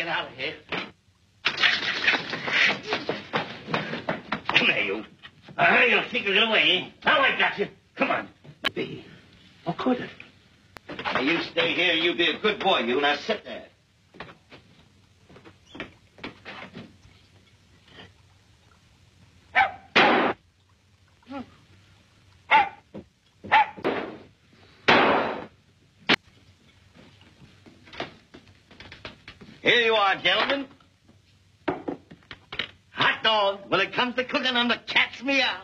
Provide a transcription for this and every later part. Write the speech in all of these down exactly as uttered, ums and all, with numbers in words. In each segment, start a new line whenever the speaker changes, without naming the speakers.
get out of here. Come here, you. Uh, you'll think it away. Now I got you. Come on. Be. Or could it? Now, you stay here. You be a good boy, you. Now sit there. Here you are, gentlemen. Hot dog. When it comes to cooking, I'm the cat's meow.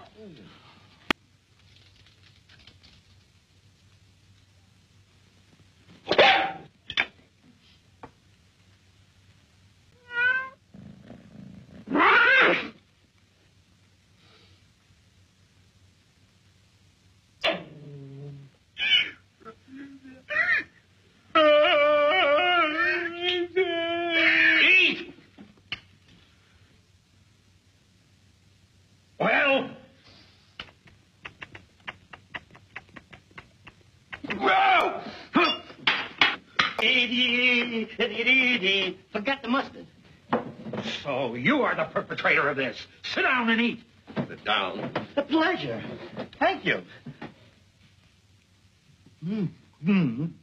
Well, whoa! Forgot the mustard.
So you are the perpetrator of this. Sit down and eat.
Sit down. A pleasure. Thank you.
Mm. Mm.